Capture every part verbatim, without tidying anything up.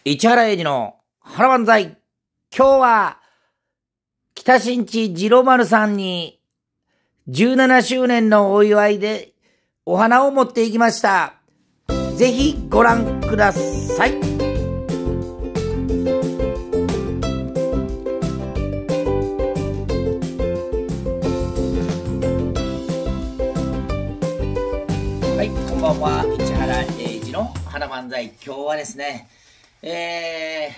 市原英二の花万歳。今日は北新地次郎丸さんにじゅうななしゅうねんのお祝いでお花を持っていきました。ぜひご覧ください。はい、こんばんは。市原英二の花万歳。今日はですね、え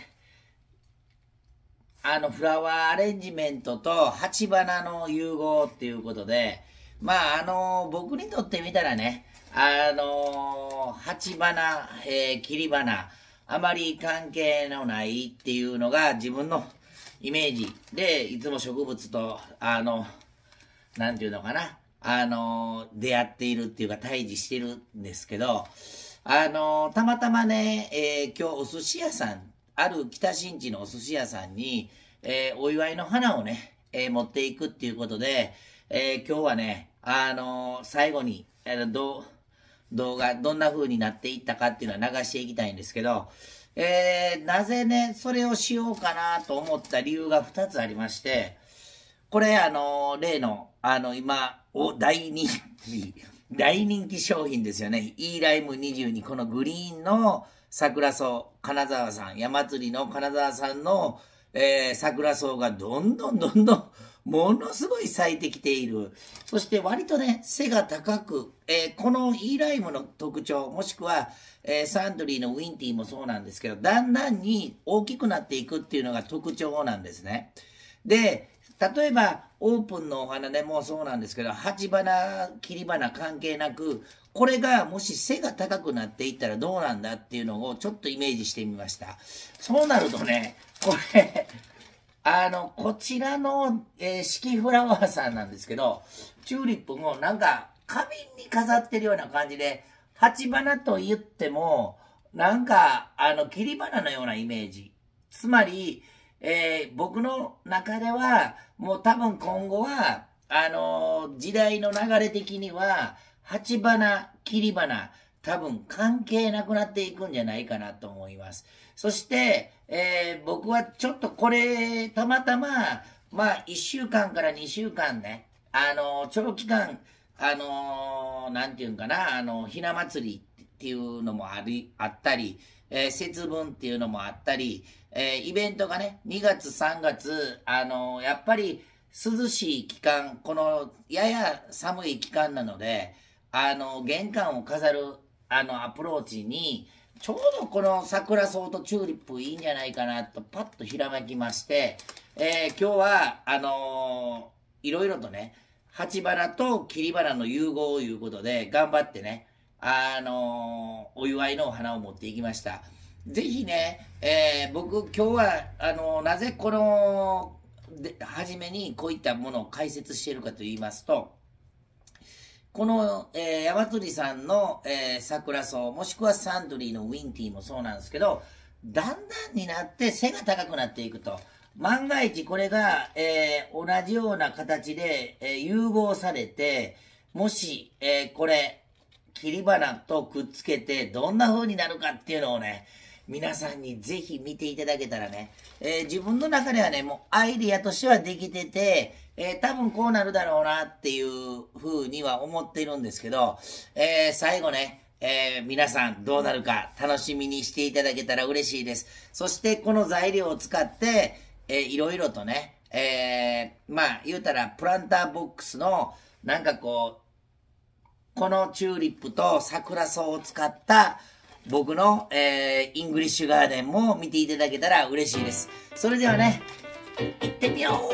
ー、あのフラワーアレンジメントと鉢花の融合っていうことで、まああの僕にとってみたらね、あの鉢花、えー、切り花あまり関係のないっていうのが自分のイメージで、いつも植物とあのなんていうのかな、あの出会っているっていうか対峙してるんですけど、あのたまたまね、えー、今日お寿司屋さん、ある北新地のお寿司屋さんに、えー、お祝いの花をね、えー、持っていくっていうことで、えー、今日はね、あの最後に、えー、どう動画どんな風になっていったかっていうのは流していきたいんですけど、えー、なぜねそれをしようかなと思った理由がふたつありまして、これあの例のあの今お大人気大人気商品ですよね。イーライムにじゅうに、このグリーンの桜草、金沢さん、山釣りの金沢さんの、えー、桜草がどんどんどんどんものすごい咲いてきている。そして割とね背が高く、えー、このイーライムの特徴、もしくは、えー、サントリーのウィンティーもそうなんですけど、だんだんに大きくなっていくっていうのが特徴なんですね。で、例えばオープンのお花でもそうなんですけど、鉢花切り花関係なく、これがもし背が高くなっていったらどうなんだっていうのをちょっとイメージしてみました。そうなるとね、これあのこちらの、えー、四季フラワーさんなんですけど、チューリップもなんか花瓶に飾ってるような感じで、鉢花と言ってもなんかあの切り花のようなイメージ。つまりえー、僕の中ではもう多分今後はあのー、時代の流れ的には鉢花切り花多分関係なくなっていくんじゃないかなと思います。そして、えー、僕はちょっとこれたまたままあいっしゅうかんからにしゅうかんね、あのー、長期間あのー、なんていうんかな、あのひな祭りっていうのもありあったり、えー、節分っていうのもあったり、えー、イベントがねにがつさんがつ、あのー、やっぱり涼しい期間、このやや寒い期間なので、あのー、玄関を飾るあのアプローチにちょうどこの桜草とチューリップいいんじゃないかなとパッとひらめきまして、えー、今日はあのー、いろいろとね鉢花と切り花の融合ということで頑張ってね、あのー、お祝いのお花を持っていきました。ぜひね、えー、僕今日はあのー、なぜこので初めにこういったものを解説しているかと言いますと、この、えー、山釣さんの、えー、桜草、もしくはサントリーのウィンティーもそうなんですけど、だんだんになって背が高くなっていくと、万が一これが、えー、同じような形で、えー、融合されて、もし、えー、これ切り花とくっつけてどんな風になるかっていうのをね、皆さんにぜひ見ていただけたらね、えー、自分の中ではねもうアイディアとしてはできてて、えー、多分こうなるだろうなっていう風には思っているんですけど、えー、最後ね、えー、皆さんどうなるか楽しみにしていただけたら嬉しいです。そしてこの材料を使って、えー、いろいろとね、えー、まあ言うたらプランターボックスのなんかこうこのチューリップと桜草を使った僕の、えー、イングリッシュガーデンも見ていただけたら嬉しいです。それではね、行ってみよ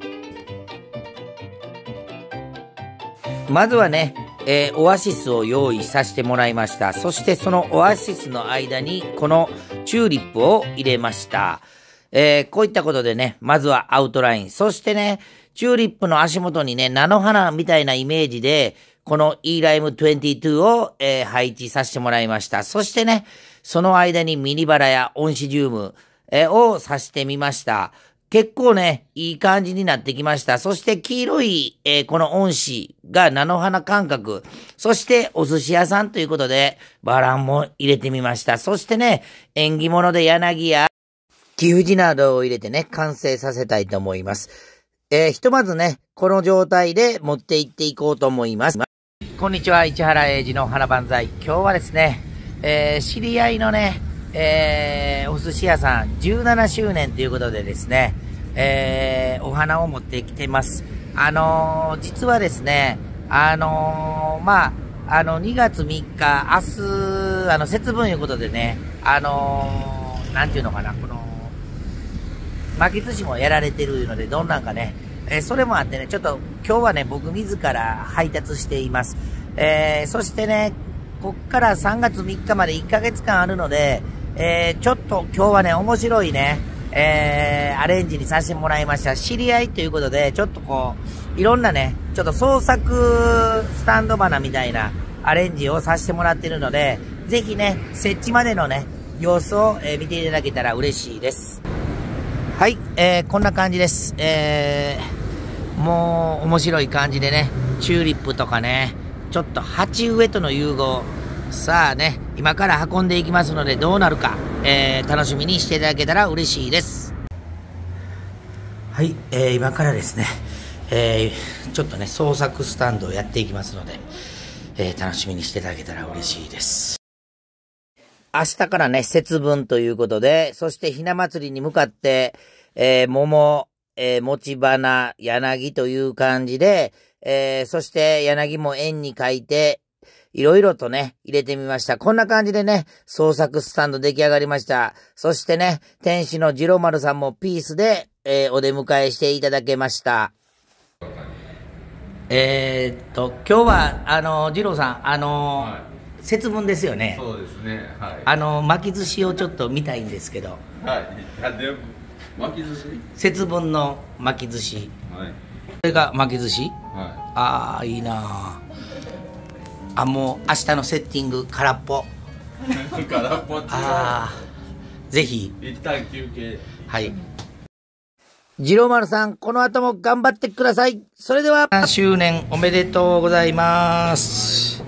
う。まずはね、えー、オアシスを用意させてもらいました。そしてそのオアシスの間にこのチューリップを入れました。えー、こういったことでね、まずはアウトライン。そしてね、チューリップの足元にね、菜の花みたいなイメージで、この イーライムにじゅうにを、えー、配置させてもらいました。そしてね、その間にミニバラやオンシジウム、えー、をさしてみました。 結構ね、いい感じになってきました。そして黄色い、えー、この恩師が菜の花感覚。そしてお寿司屋さんということで、バランも入れてみました。そしてね、縁起物で柳や木藤などを入れてね、完成させたいと思います。えー、ひとまずね、この状態で持っていっていこうと思います。こんにちは、市原英二の花万歳。今日はですね、えー、知り合いのね、えー、お寿司屋さんじゅうななしゅうねんということでですね、えー、お花を持ってきてます。あのー、実はですね、あのー、まあ、あの、にがつみっか、明日、あの、節分いうことでね、あのー、なんていうのかな、この、巻き寿司もやられてるので、どんなんかね、えー、それもあってね、ちょっと今日はね、僕自ら配達しています。えー、そしてね、こっからさんがつみっかまでいっかげつかんあるので、えー、ちょっと今日はね、面白いね、えー、アレンジにさせてもらいました。知り合いということで、ちょっとこう、いろんなね、ちょっと創作スタンド花みたいなアレンジをさせてもらってるので、ぜひね、設置までのね、様子を、えー、見ていただけたら嬉しいです。はい、えー、こんな感じです。えー、もう面白い感じでね、チューリップとかね、ちょっと鉢植えとの融合、さあね、今から運んでいきますのでどうなるか、えー、楽しみにしていただけたら嬉しいです。はい、えー、今からですね、えー、ちょっとね、創作スタンドをやっていきますので、えー、楽しみにしていただけたら嬉しいです。明日からね、節分ということで、そしてひな祭りに向かって、えー、桃、えー、餅花、柳という感じで、えー、そして柳も円に書いて、いろいろとね、入れてみました。こんな感じでね、創作スタンド出来上がりました。そしてね、店主の次郎丸さんもピースで、えー、お出迎えしていただけました。えー、っと、今日は、あの、次郎さん、あの、はい、節分ですよね。 そうですね。はい。 あの、巻き寿司をちょっと見たいんですけど。 はい。で巻き寿司？ 節分の巻き寿司。 はい。これが巻き寿司？ はい。 ああ、いいなあ。あ、もう明日のセッティング空っぽ。 空っぽって。 ああ、ぜひ。 一旦休憩。 はい。次郎丸さん、この後も頑張ってください。それでは、しゅうねんおめでとうございます。